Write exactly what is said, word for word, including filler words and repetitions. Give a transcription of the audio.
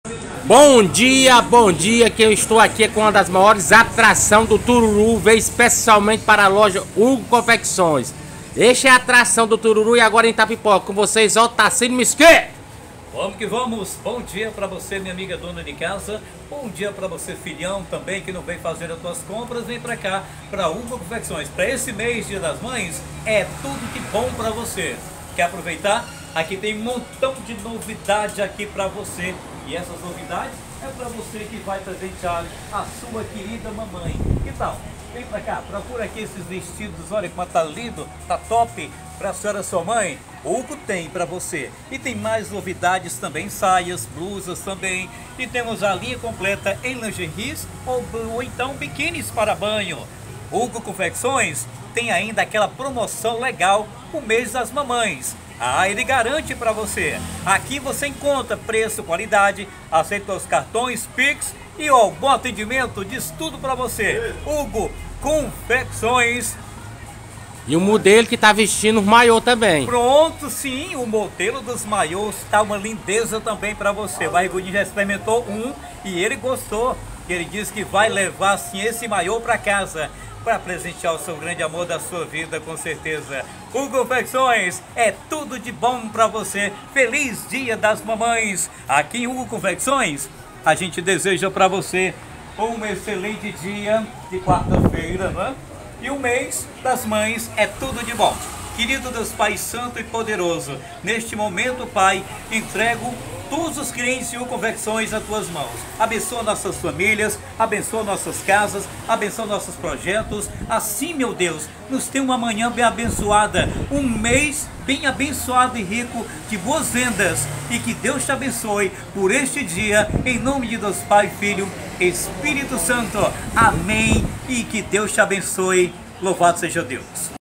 Bom dia, bom dia, que eu estou aqui com uma das maiores atrações do Tururu, veio especialmente para a loja Hugo Confecções. Esta é a atração do Tururu e agora em Itapipoca, com vocês, Otacílio Misquê. Vamos que vamos, bom dia para você, minha amiga dona de casa, bom dia para você, filhão, também que não vem fazer as suas compras, vem para cá, para Hugo Confecções. Para esse mês, Dia das Mães, é tudo de bom para você. Quer aproveitar? Aqui tem um montão de novidade aqui para você. E essas novidades é para você que vai presentear a sua querida mamãe. Que tal? Vem pra cá, procura aqui esses vestidos, olha como tá lindo, tá top para a senhora sua mãe. O Hugo tem para você. E tem mais novidades também, saias, blusas também. E temos a linha completa em lingeries ou, ou então biquínis para banho. Hugo Confecções tem ainda aquela promoção legal, o mês das mamães. Ah, ele garante para você. Aqui você encontra preço, qualidade, aceita os cartões, Pix e ó, bom atendimento, diz tudo para você. Hugo Confecções. E o modelo que tá vestindo o maiô também. Pronto, sim, o modelo dos maiôs tá uma lindeza também para você. O Barrigudinho já experimentou um e ele gostou. Ele disse que vai levar sim esse maiô para casa, para presentear o seu grande amor da sua vida, com certeza. Hugo Confecções é tudo de bom para você. Feliz Dia das Mamães. Aqui em Hugo Confecções, a gente deseja para você um excelente dia de quarta-feira, né? E o mês das mães é tudo de bom. Querido Deus Pai Santo e Poderoso, neste momento, Pai, entrego todos os clientes de Hugo Confecções nas tuas mãos. Abençoa nossas famílias, abençoa nossas casas, abençoa nossos projetos. Assim, meu Deus, nos tem uma manhã bem abençoada, um mês bem abençoado e rico de boas vendas. E que Deus te abençoe por este dia, em nome de Deus Pai, Filho, Espírito Santo. Amém. E que Deus te abençoe. Louvado seja Deus.